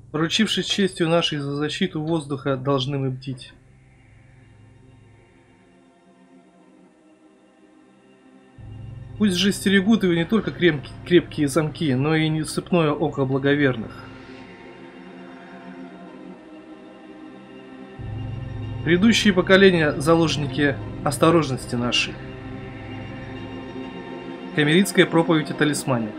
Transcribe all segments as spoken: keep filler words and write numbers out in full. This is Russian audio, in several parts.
Поручившись честью нашей за защиту воздуха, должны мы бдить. Пусть же стерегут его не только крепкие, крепкие замки, но и неусыпное око благоверных. Предыдущие поколения – заложники осторожности нашей. Камеритская проповедь о талисмане.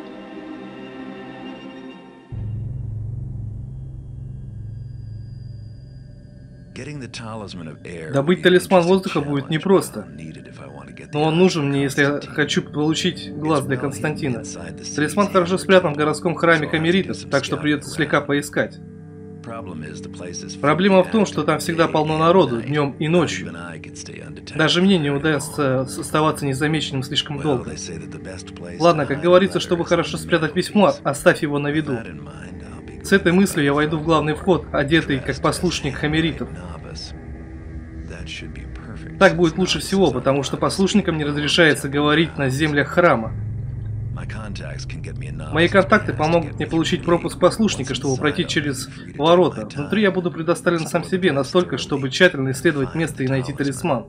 Добыть талисман воздуха будет непросто, но он нужен мне, если я хочу получить глаз для Константина. Талисман хорошо спрятан в городском храме камеритов, так что придется слегка поискать. Проблема в том, что там всегда полно народу, днем и ночью. Даже мне не удастся оставаться незамеченным слишком долго. Ладно, как говорится, чтобы хорошо спрятать письмо, оставь его на виду. С этой мыслью я войду в главный вход, одетый как послушник хамеритов. Так будет лучше всего, потому что послушникам не разрешается говорить на землях храма. Мои контакты помогут мне получить пропуск послушника, чтобы пройти через ворота. Внутри я буду предоставлен сам себе настолько, чтобы тщательно исследовать место и найти талисман.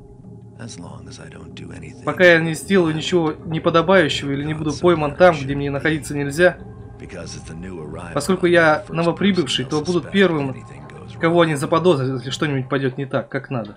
Пока я не сделаю ничего неподобающего или не буду пойман там, где мне находиться нельзя, поскольку я новоприбывший, то будут первым, кого они заподозрят, если что-нибудь пойдет не так, как надо.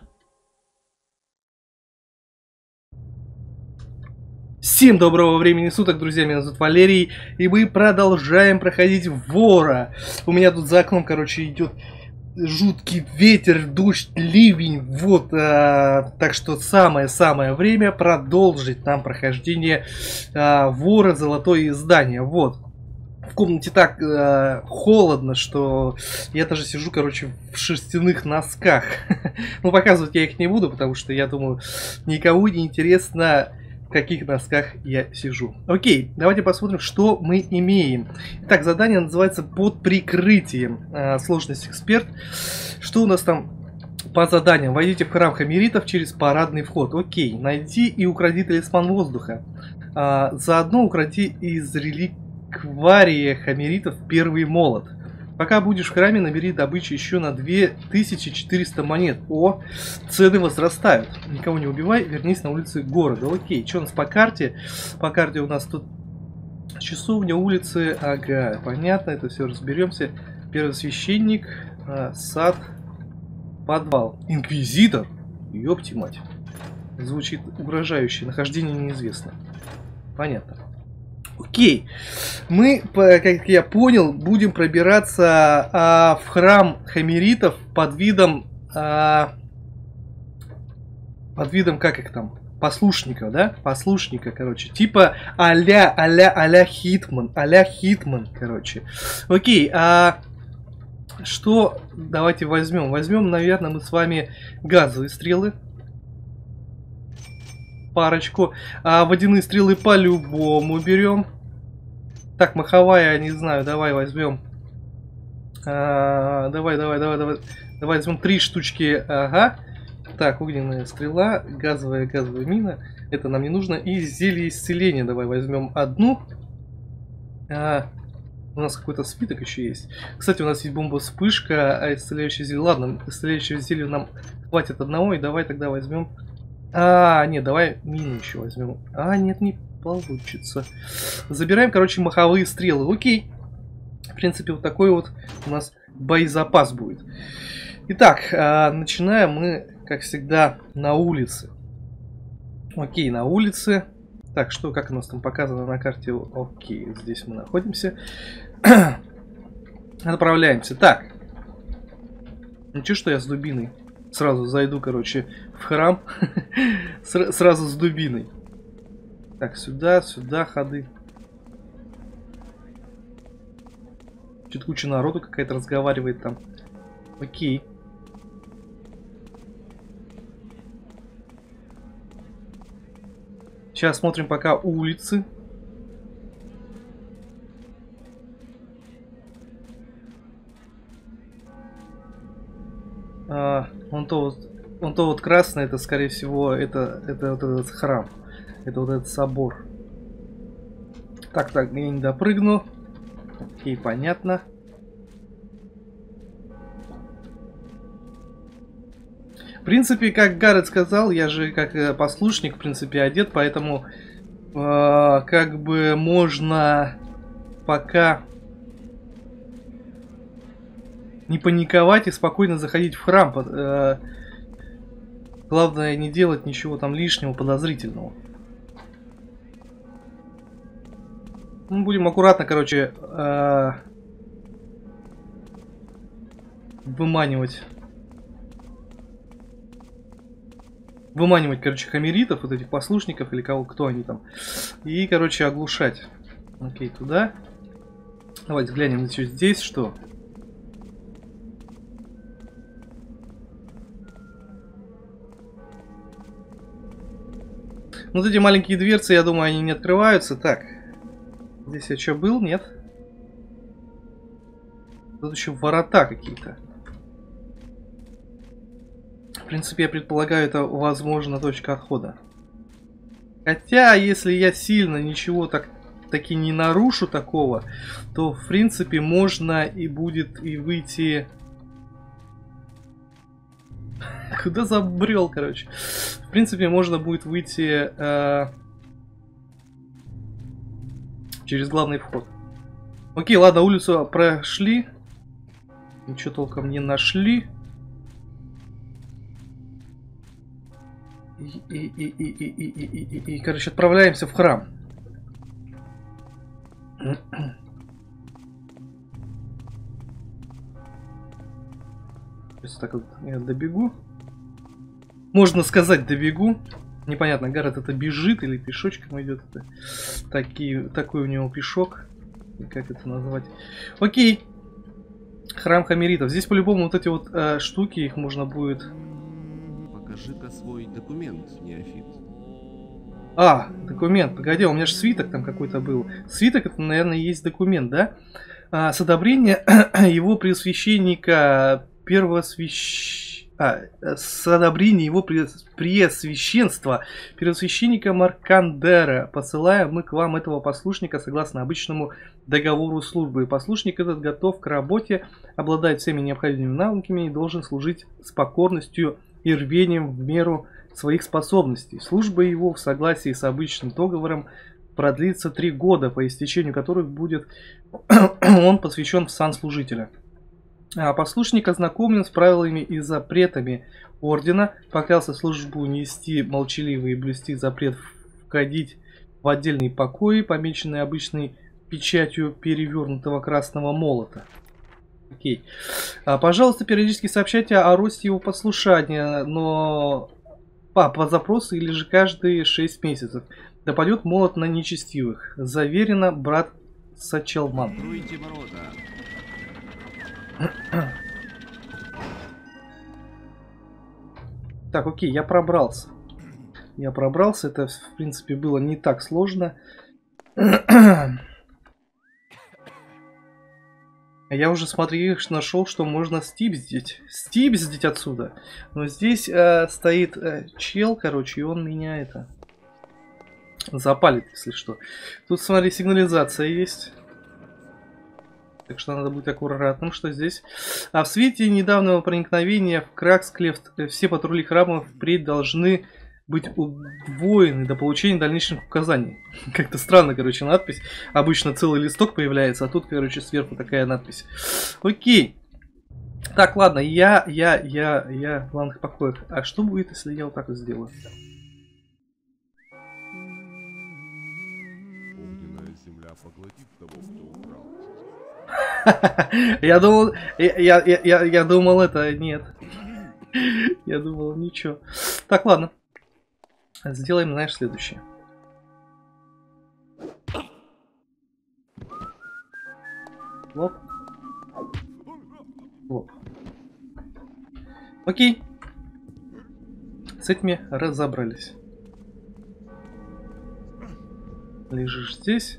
Всем доброго времени суток, друзья, меня зовут Валерий, и мы продолжаем проходить Вора. У меня тут за окном, короче, идет жуткий ветер, дождь, ливень, вот, а, так что самое-самое время продолжить нам прохождение а, Вора, Золотое издание, вот. В комнате так э, холодно, что я даже сижу, короче, в шерстяных носках. Но показывать я их не буду, потому что я думаю, никому не интересно, в каких носках я сижу. Окей, давайте посмотрим, что мы имеем. Итак, задание называется «Под прикрытием». Э, сложность эксперт. Что у нас там по заданиям? Войдите в храм хамеритов через парадный вход. Окей, найди и укради талисман воздуха. Э, заодно укради из реликвии Аквария хамеритов первый молот. Пока будешь в храме, набери добычу еще на две тысячи четыреста монет. О, цены возрастают. Никого не убивай, вернись на улицы города. Окей, что у нас по карте? По карте у нас тут часовня, улицы. Ага, понятно, это все разберемся. Первосвященник, сад, подвал. Инквизитор? Ёпти мать. Звучит угрожающе. Нахождение неизвестно. Понятно. Окей, мы, как я понял, будем пробираться а, в храм хамеритов под видом, а, под видом, как их там, послушника, да, послушника, короче, типа а-ля, а-ля, а-ля Хитман, а-ля Хитман, короче. Окей, а что давайте возьмем? Возьмем, наверное, мы с вами газовые стрелы. Парочку. А водяные стрелы по-любому берем. Так, маховая, не знаю, давай возьмем. А, давай, давай, давай, давай. Давай возьмем три штучки. Ага. Так, огненная стрела, газовая, газовая мина. Это нам не нужно. И зелье исцеления давай возьмем одну. А, у нас какой-то свиток еще есть. Кстати, у нас есть бомба вспышка, а исцеляющее зелье. Ладно, исцеляющее зелье нам хватит одного. И давай тогда возьмем. А, нет, давай мину еще возьмем. А, нет, не получится. Забираем, короче, маховые стрелы. Окей. В принципе, вот такой вот у нас боезапас будет. Итак, а, начинаем мы, как всегда, на улице. Окей, на улице. Так, что, как у нас там показано на карте? Окей, здесь мы находимся. Отправляемся. Так. Ну, че, что я с дубиной? Сразу зайду, короче, в храм. Сразу с дубиной. Так, сюда, сюда ходы. Чуть куча народу какая-то разговаривает там. Окей. Сейчас смотрим пока улицы. А, вон то вот, вон то вот красное, это скорее всего, это, это вот этот храм, это вот этот собор. Так, так, я не допрыгну. Окей, понятно. В принципе, как Гаррет сказал, я же как послушник, в принципе, одет, поэтому э, как бы можно пока не паниковать и спокойно заходить в храм. Э, главное не делать ничего там лишнего, подозрительного. Мы будем аккуратно, короче, э, выманивать. Выманивать, короче, хамеритов, вот этих послушников или кого, кто они там. И, короче, оглушать. Окей, туда. Давайте глянем еще здесь, что. Вот эти маленькие дверцы, я думаю, они не открываются. Так. Здесь я что, был? Нет? Тут еще ворота какие-то. В принципе, я предполагаю, это, возможно, точка отхода. Хотя, если я сильно ничего так таки не нарушу такого, то, в принципе, можно и будет и выйти... Куда забрел, короче? В принципе, можно будет выйти э... через главный вход. Окей, ладно, улицу прошли. Ничего толком не нашли. И, и, и, и, и, и, и, и, и, короче, отправляемся в храм. Сейчас так вот я добегу. Можно сказать, добегу. Непонятно, Гаррет это бежит или пешочком идет. Это такие, такой у него пешок. Как это назвать? Окей. Храм хамеритов. Здесь по-любому вот эти вот э, штуки, их можно будет... Покажи-ка свой документ, неофит. А, документ. Погоди, у меня же свиток там какой-то был. Свиток это, наверное, есть документ, да? А, с одобрения его преосвященника первого свящ... а, с одобрения его преосвященства первосвященника Маркандера посылаем мы к вам этого послушника согласно обычному договору службы. Послушник этот готов к работе, обладает всеми необходимыми навыками и должен служить с покорностью и рвением в меру своих способностей. Служба его в согласии с обычным договором продлится три года, по истечению которых будет он посвящен в сан служителя. А послушник ознакомлен с правилами и запретами ордена, поклялся службу нести молчаливо и блюсти запрет входить в отдельные покои, помеченные обычной печатью перевернутого красного молота. Окей. А, пожалуйста, периодически сообщайте о росте его послушания, но по, по запросу или же каждые шесть месяцев. Да падет молот на нечестивых. Заверено, брат Сачелман. Откройте ворота. Так, окей, я пробрался. Я пробрался, это, в принципе, было не так сложно. Я уже, смотри, нашел, что можно стипздить. Стипздить отсюда. Но здесь э, стоит э, чел, короче, и он меня это... запалит, если что. Тут, смотри, сигнализация есть. Так что надо быть аккуратным, что здесь. А в свете недавнего проникновения в Краксклефт все патрули храма впредь должны быть удвоены до получения дальнейших указаний. Как-то странно, короче, надпись. Обычно целый листок появляется, а тут, короче, сверху такая надпись. Окей. Так, ладно, я, я, я, я в главных покоях. А что будет, если я вот так вот сделаю? Огненная земля поглотит того, кто украл. Я думал, я, я, я, я думал это, нет. Я думал, ничего. Так, ладно. Сделаем, знаешь, следующее. Лоп. Лоп. Окей. С этими разобрались. Лежишь здесь.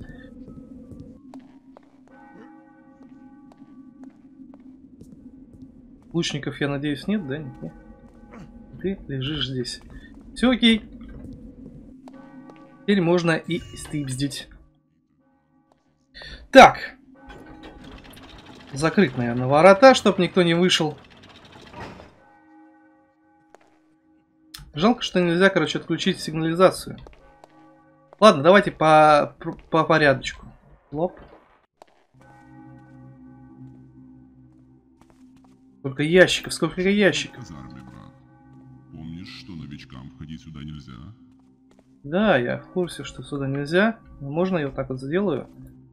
Лучников, я надеюсь, нет, да? Нет. Ты лежишь здесь. Все окей. Теперь можно и стипздить. Так. Закрыть, наверное, ворота, чтобы никто не вышел. Жалко, что нельзя, короче, отключить сигнализацию. Ладно, давайте по, по порядочку. Лоп. Сколько ящиков, сколько ящиков. Казарме, брат. Помнишь, что новичкам входить сюда нельзя? Да, я в курсе, что сюда нельзя. Можно я вот так вот сделаю?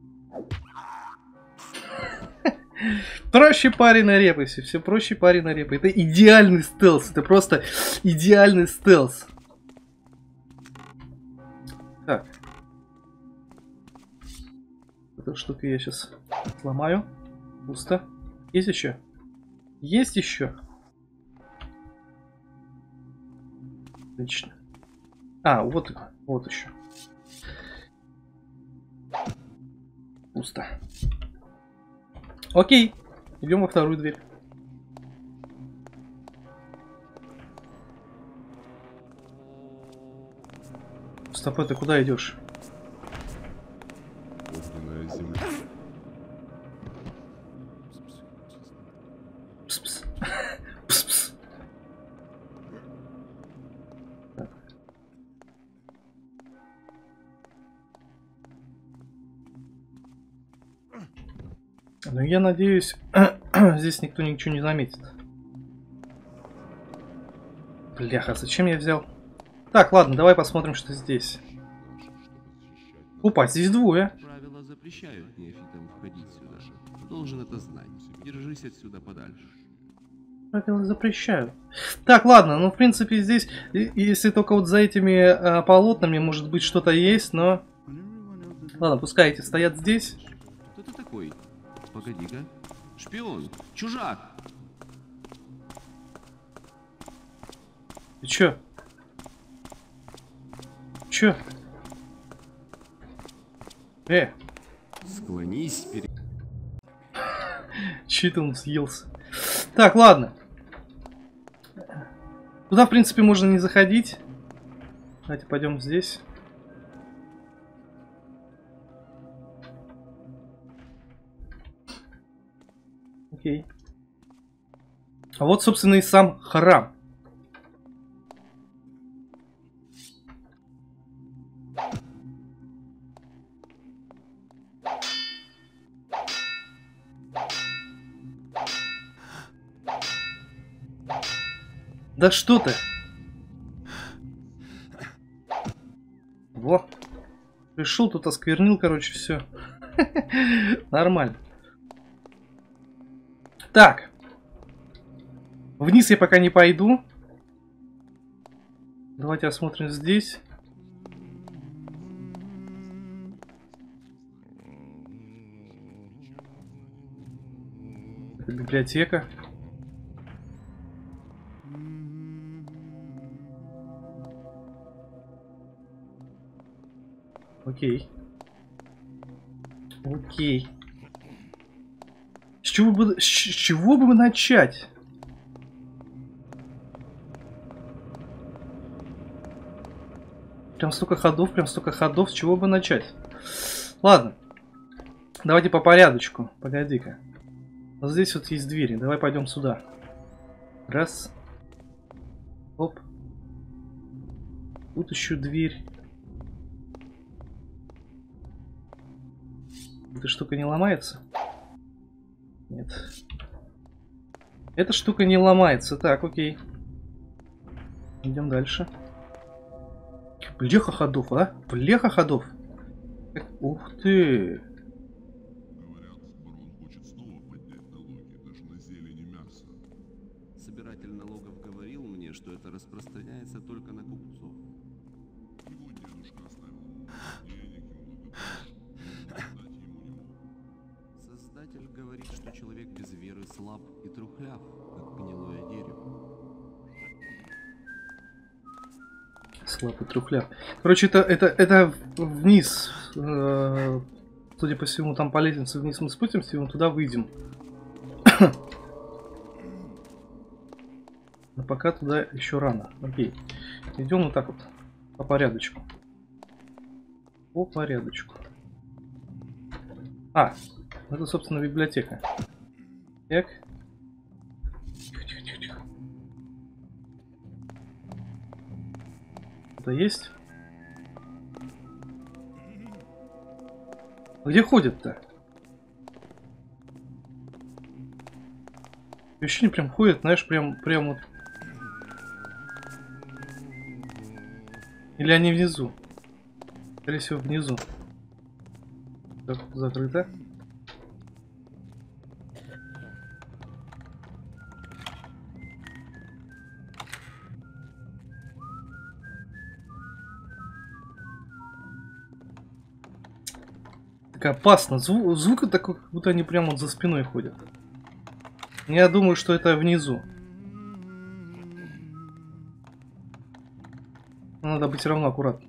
Проще пареной репы, все, все проще пареной репы. Это идеальный стелс, это просто идеальный стелс. Так. Эту штуку я сейчас сломаю. Пусто. Есть еще? Есть еще? Отлично. А, вот, вот еще. Пусто. Окей. Идем во вторую дверь. Стоп, ты куда идешь? Огненная земля. Пс-пс. Пс-пс. Так. Ну, я надеюсь, здесь никто ничего не заметит. Бляха, зачем я взял? Так, ладно, давай посмотрим, что здесь. Опа, здесь двое. Правила запрещают неофитам входить сюда. Ты должен это знать. Держись отсюда подальше. Правила запрещают. Так, ладно, ну в принципе здесь, если только вот за этими а, полотнами, может быть, что-то есть, но... Ладно, пускай эти стоят здесь. Кто ты такой? Погоди-ка. Шпион! Чужак! Ты чё? Чё? Э! Склонись перед... Чит он съелся. Так, ладно. Туда, в принципе, можно не заходить. Давайте пойдем здесь. Окей. А вот, собственно, и сам храм. Да что ты? Во. Пришел, тут осквернил, короче, все. Нормально. Так. Вниз я пока не пойду. Давайте осмотрим здесь. Это библиотека. Окей. Окей. С чего бы, с чего бы начать? Прям столько ходов, прям столько ходов. С чего бы начать? Ладно. Давайте по порядочку. Погоди-ка. Вот здесь вот есть двери. Давай пойдем сюда. Раз. Оп. Тут еще дверь. Эта штука не ломается? Нет. Эта штука не ломается. Так, окей. Идем дальше. Блеха ходов, а? Блеха ходов. Ух ты. Говорят, барон хочет снова поднять налоги, даже на зелень и мясо. Собиратель налогов говорил мне, что это распространяется только на купцов. Его дедушка оставил ему денег и много прав. Дать ему не мог. Создатель говорит, что человек без веры слаб и трухляв, как гнилое дерево. Слабый трухляв. Короче, это, это, это вниз. Э, судя по всему, там по лестнице вниз мы спустимся, и мы туда выйдем. Но пока туда еще рано. Окей. Идем вот так вот. По порядочку. По порядочку. А, это, собственно, библиотека. Так. Тихо, тихо, тихо, тихо. кто-то есть? Где ходят-то? Ощущение прям ходят, знаешь, прям, прям вот. Или они внизу? Скорее всего, внизу. Так, закрыто. Так опасно. Звук, звук такой, как будто они прямо вот за спиной ходят. Я думаю, что это внизу. Надо быть все равно аккуратным.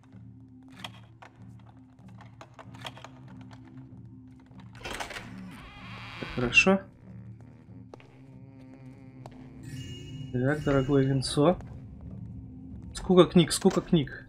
Хорошо. Так, дорогое винцо. Сколько книг, сколько книг.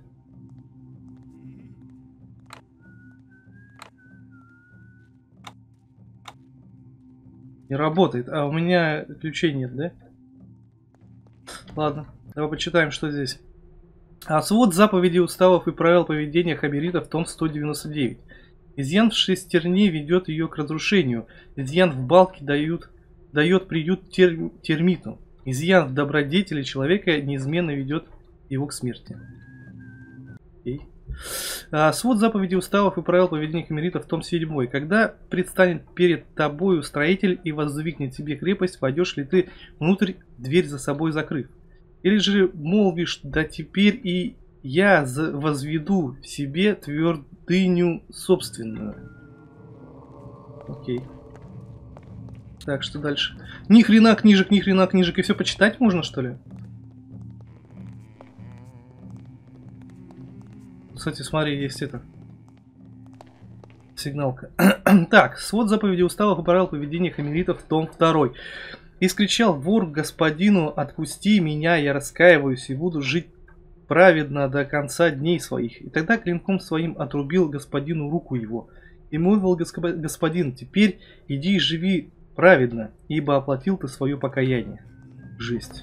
Не работает. А у меня ключей нет, да? Ладно, давай почитаем, что здесь. А свод заповедей, уставов и правил поведения хаберитов, том сто девяносто девять. Изъян в шестерне ведет ее к разрушению. Изъян в балке дают, дает приют тер, термиту. Изъян в добродетели человека неизменно ведет его к смерти. Окей. А, свод заповедей, уставов и правил поведения химеритов, том седьмой. Когда предстанет перед тобою строитель и воздвигнет тебе крепость, войдешь ли ты внутрь, дверь за собой закрыв? Или же молвишь, да теперь и я возведу в себе твердыню собственную. Окей. Так, что дальше? Ни хрена книжек, ни хрена книжек. И все почитать можно, что ли? Кстати, смотри, есть это. Сигналка. Так, свод заповедей, уставов и правил поведения химеритов, том второй. И скричал вор господину: отпусти меня, я раскаиваюсь и буду жить праведно до конца дней своих. И тогда клинком своим отрубил господину руку его. И молвил господин: теперь иди и живи праведно, ибо оплатил ты свое покаяние. Жесть.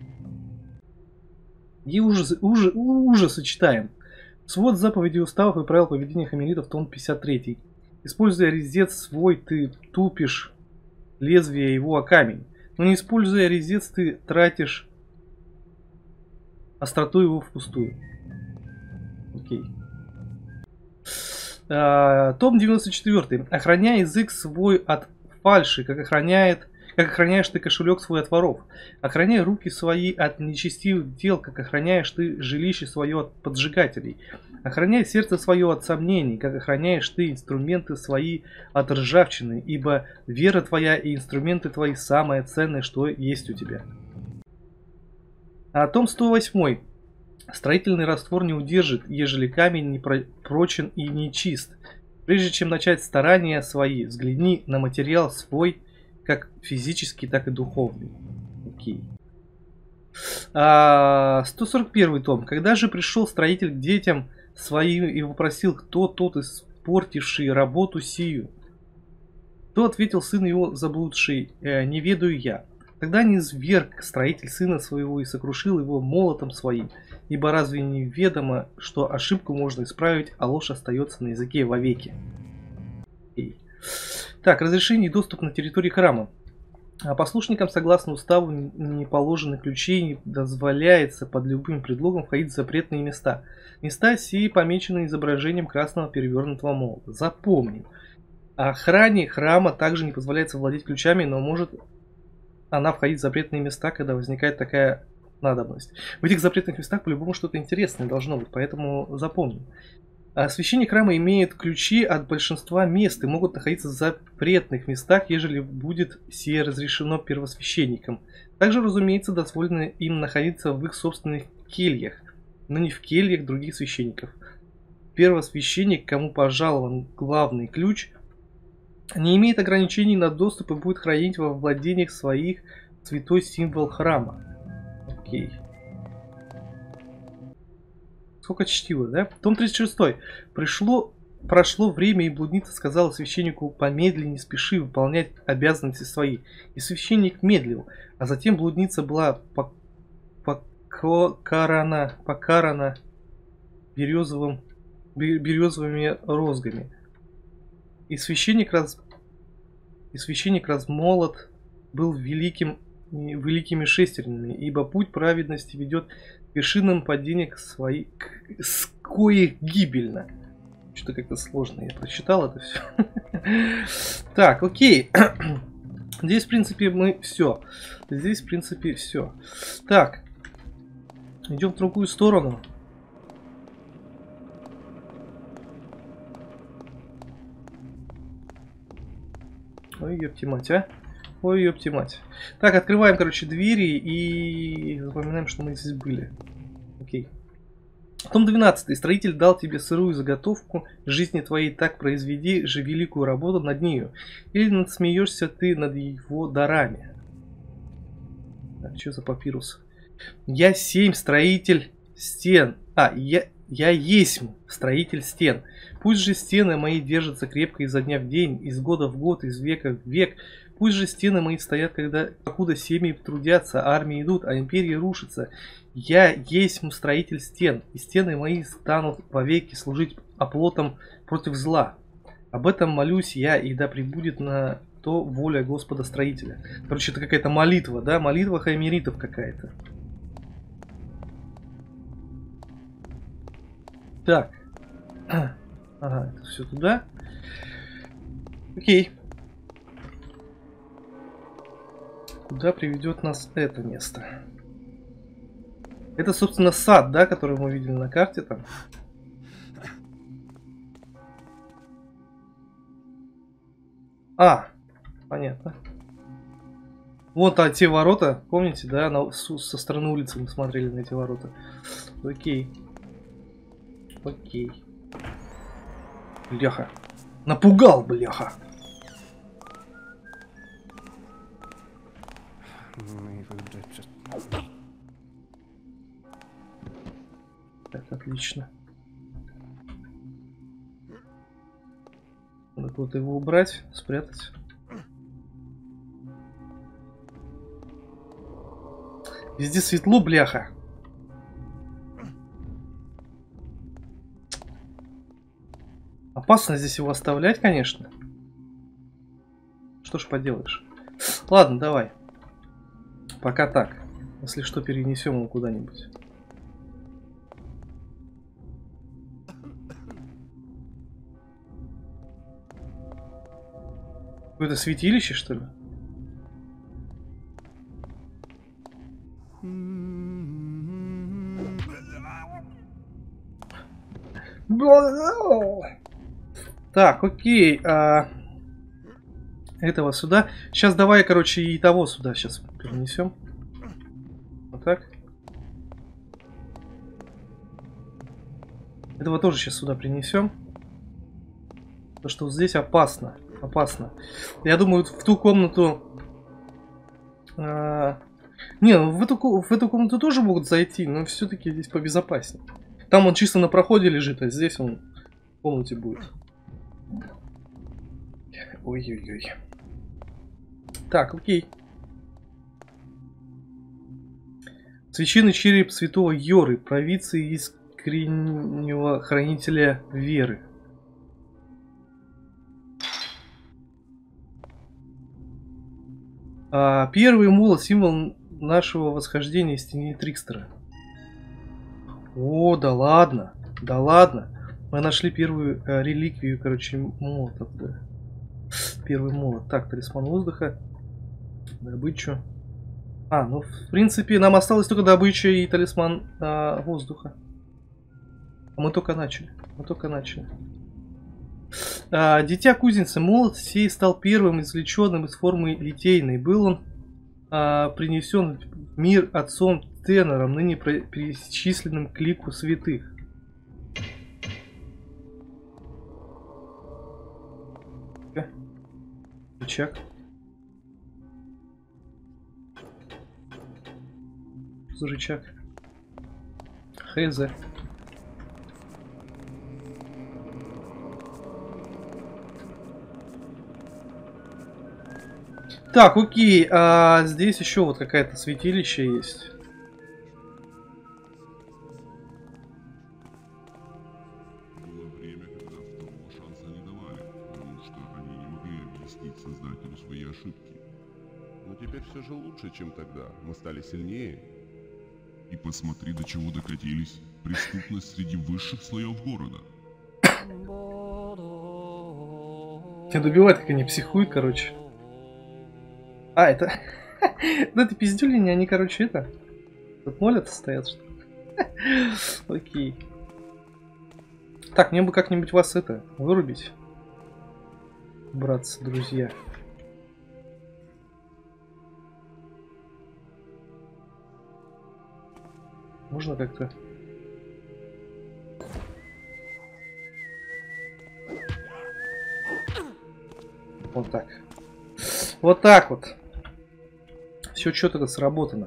И ужасы, ужас, ужасы читаем. Свод заповедей, уставов и правил поведения химеритов, том пятьдесят три. Используя резец свой, ты тупишь лезвие его о камень. Но не используя резец, ты тратишь остроту его впустую. Окей. А, том девяносто четыре. Охраняй язык свой от фальши, как охраняет, как охраняешь ты кошелек свой от воров. Охраняй руки свои от нечестивых дел, как охраняешь ты жилище свое от поджигателей. Охраняй сердце свое от сомнений, как охраняешь ты инструменты свои от ржавчины, ибо вера твоя и инструменты твои самое ценное, что есть у тебя. А том сто восемь. Строительный раствор не удержит, ежели камень не прочен и не чист. Прежде чем начать старания свои, взгляни на материал свой, как физический, так и духовный. Окей. А, сто сорок первый том. Когда же пришел строитель к детям своим и вопросил, кто тот испортивший работу сию? То ответил сын его заблудший: э, не ведаю я. Тогда низвергг строитель сына своего и сокрушил его молотом своим, ибо разве не ведомо, что ошибку можно исправить, а ложь остается на языке вовеки. Окей. Так, разрешение и доступ на территории храма. Послушникам, согласно уставу, не положены ключи, не дозволяется под любым предлогом входить в запретные места. Места сии помечены изображением красного перевернутого молота. Запомним. Охране храма также не позволяется владеть ключами, но может она входить в запретные места, когда возникает такая надобность. В этих запретных местах по-любому что-то интересное должно быть, поэтому запомним. А священник храма имеет ключи от большинства мест и могут находиться в запретных местах, ежели будет сие разрешено первосвященникам. Также, разумеется, дозволено им находиться в их собственных кельях, но не в кельях других священников. Первосвященник, кому пожалован главный ключ, не имеет ограничений на доступ и будет хранить во владениях своих святой символ храма. Окей. Сколько чтиво, да? Том тридцать шесть. Пришло, прошло время, и блудница сказала священнику: помедли, не спеши выполнять обязанности свои. И священник медлил, а затем блудница была покарана, покарана березовым, березовыми розгами. И священник, раз, и священник размолот был великим, великими шестернями, ибо путь праведности ведет к вершинам падения к своей, к, с коих гибельно. Что-то как-то сложно, я прочитал это все. Так, окей. Здесь, в принципе, мы все. Здесь, в принципе, все. Так. Идем в другую сторону. Ой, ёпти мать, а. Ой, ёпти мать. Так, открываем, короче, двери и запоминаем, что мы здесь были. Окей. Том двенадцатый. Строитель дал тебе сырую заготовку жизни твоей, так произведи же великую работу над нею. Или надсмеешься ты над его дарами. Так, что за папирус? Я семь строитель стен. А, я, я есмь строитель стен. Пусть же стены мои держатся крепко изо дня в день, из года в год, из века в век. Пусть же стены мои стоят, когда, покуда семьи трудятся, армии идут, а империи рушатся. Я есть строитель стен, и стены мои станут вовеки служить оплотом против зла. Об этом молюсь я, и да пребудет на то воля Господа Строителя. Короче, это какая-то молитва, да? Молитва хаймеритов какая-то. Так. Ага, это все туда. Окей. Куда приведет нас это место? Это, собственно, сад, да, который мы видели на карте там. А, понятно. Вот а, те ворота, помните, да, на, со, со стороны улицы мы смотрели на эти ворота. Окей. Окей. Бляха. Напугал, бляха. Так, отлично. Надо куда-то его убрать, спрятать. Везде светло, бляха. Опасно здесь его оставлять, конечно. Что ж поделаешь. Ладно, давай. Пока так. Если что, перенесем его куда-нибудь. Какое-то святилище, что ли? Так, окей. А... Этого сюда. Сейчас давай, короче, и того сюда сейчас перенесем. Вот так. Этого тоже сейчас сюда принесем. Потому что вот здесь опасно. Опасно. Я думаю, в ту комнату... А... Не, ну в эту, в эту комнату тоже могут зайти, но все-таки здесь побезопаснее. Там он чисто на проходе лежит, а здесь он в комнате будет. Ой-ой-ой. Так, окей. Священный череп святого Йоры, провидцы искреннего хранителя веры. А, первый молот, символ нашего восхождения из тени Трикстера. О, да ладно, да ладно. Мы нашли первую а, реликвию, короче, молота. Да. Первый молот. Так, талисман воздуха. Добычу. А, ну, в принципе, нам осталось только добыча и талисман а, воздуха. Мы только начали. Мы только начали. А, дитя кузницы. Молот сей стал первым извлеченным из формы литейной. Был он а, принесен в мир отцом Тенором, ныне причисленным к лику святых. Рычаг. Что за рычаг? Хз. Так, окей. А здесь еще вот какая-то святилище есть. простить Создателю свои ошибки. Но теперь все же лучше, чем тогда. Мы стали сильнее. И посмотри, до чего докатились. Преступность среди высших слоев города. Тебя добивают, как они психуют, короче. А, это... Ну это пиздюлини, они, короче, это... Тут молятся, стоят, что ли? Окей. Так, мне бы как-нибудь вас это... вырубить. Братцы, друзья. Можно как-то... Вот так. Вот так вот. Все четко сработано.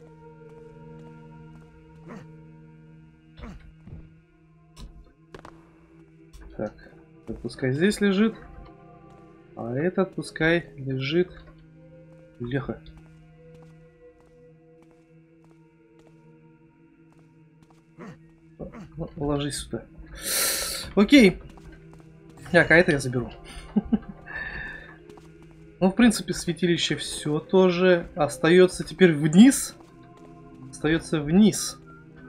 Так, этот пускай здесь лежит. А этот пускай лежит... Леха. Ну, ложись сюда. Окей. Так, а это я заберу. Ну, в принципе, святилище все тоже. Остается теперь вниз. Остается вниз.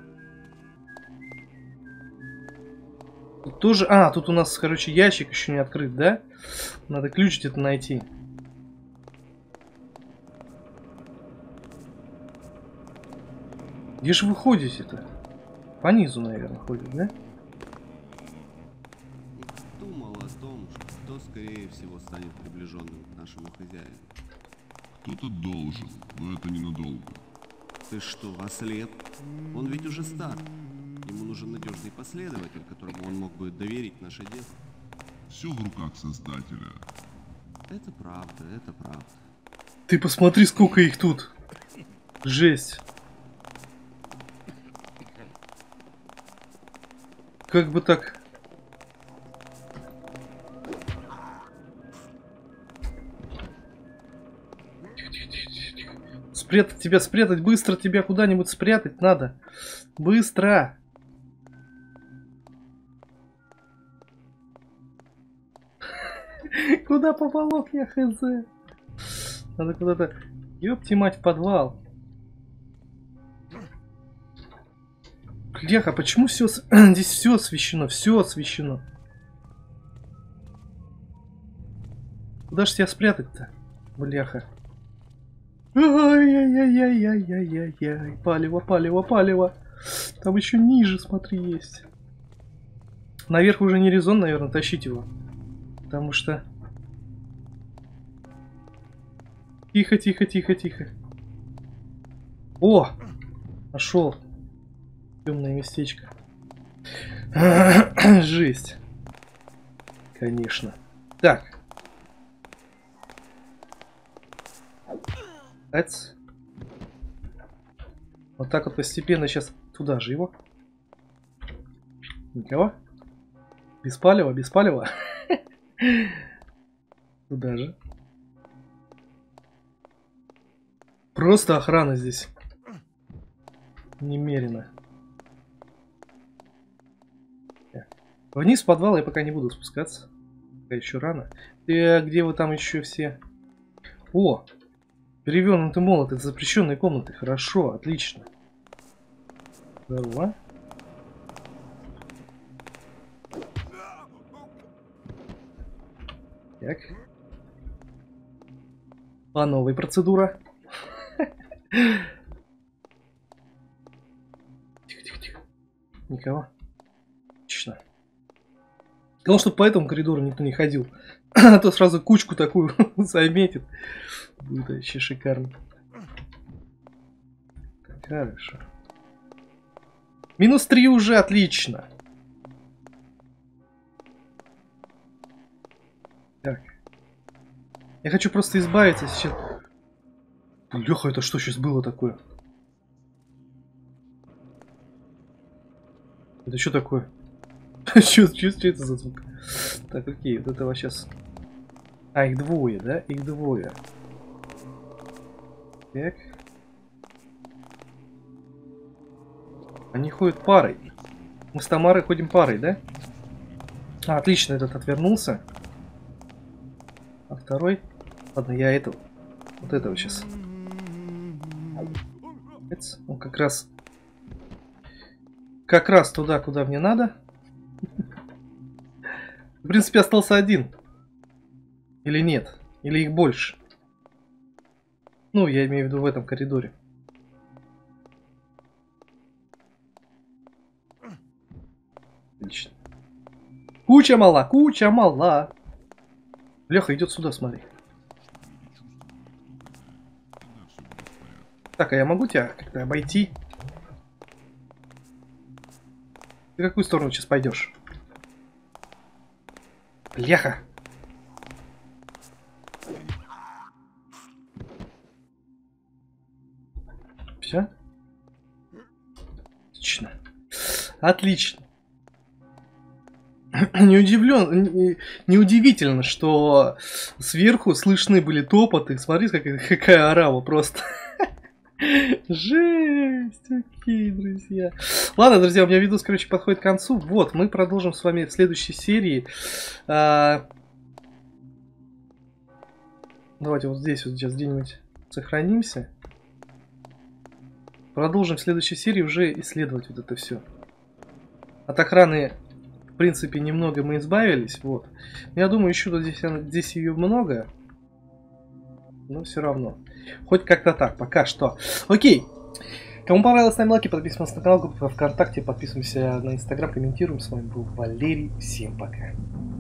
Тут тоже... А, тут у нас, короче, ящик еще не открыт, да? Надо ключ где-то найти. Где же вы ходите-то? По низу, наверное, ходит, да? Думал о том, что скорее всего станет приближенным к нашему хозяину. Кто-то должен, но это ненадолго. Ты что, ослеп? Он ведь уже стар. Ему нужен надежный последователь, которому он мог бы доверить наше дело. Все в руках Создателя. Это правда, это правда. Ты посмотри, сколько их тут. Жесть. Как бы так... Спрятать тебя, спрятать, быстро тебя куда-нибудь спрятать надо. Быстро. Куда поволок я, хз? Надо куда-то... Ёпти мать, в подвал. Бляха, почему все... Здесь все освещено, все освещено. Куда ж тебя спрятать-то? Бляха. Ай-яй-яй-яй-яй-яй-яй. Палево, палево, палево. Там еще ниже, смотри, есть. Наверх уже не резон, наверное, тащить его. Потому что... Тихо, тихо, тихо, тихо. О! Нашел. Темное местечко. Жесть. Конечно. Так. Ац. Вот так вот постепенно сейчас туда же его. Никого? Без палева, без палева. Туда же. Просто охрана здесь. Немерено. Вниз в подвал я пока не буду спускаться. Пока еще рано. И где вы там еще все? О! Перевернутый молот. Это запрещенные комнаты. Хорошо, отлично. Здорово. Так. По новой процедура. Тихо-тихо-тихо. Никого. Отлично. Главное, чтобы по этому коридору никто не ходил. А то сразу кучку такую заметит. Будет вообще шикарно. Так, хорошо. Минус три уже отлично. Так. Я хочу просто избавиться сейчас. Леха, это что сейчас было такое? Это что такое? Что это за звук? Так, окей, вот этого сейчас... А, их двое, да? Их двое. Так. Они ходят парой. Мы с Тамарой ходим парой, да? А, отлично, этот отвернулся. А второй. Ладно, я это... Вот этого сейчас. Он как раз... Как раз туда, куда мне надо. В принципе, остался один. Или нет? Или их больше? Ну, я имею в виду в этом коридоре. Отлично. Куча мала, куча мала. Леха идет сюда, смотри. Так, а я могу тебя как-то обойти? Ты в какую сторону сейчас пойдешь? Леха! Все? Отлично. Отлично. Не удивлен, не, не удивительно, что сверху слышны были топоты. Смотри, какая, какая орава просто. Жесть, окей, друзья. Ладно, друзья, у меня видос, короче, подходит к концу. Вот, мы продолжим с вами в следующей серии. А... Давайте вот здесь вот сейчас где-нибудь сохранимся. Продолжим в следующей серии уже исследовать вот это все. От охраны, в принципе, немного мы избавились. Вот. Я думаю, еще здесь, здесь ее много. Но все равно. Хоть как-то так, пока что. Окей. Кому понравилось, ставим лайки, подписываемся на канал, группу ВКонтакте, подписываемся на Инстаграм, комментируем. С вами был Валерий. Всем пока.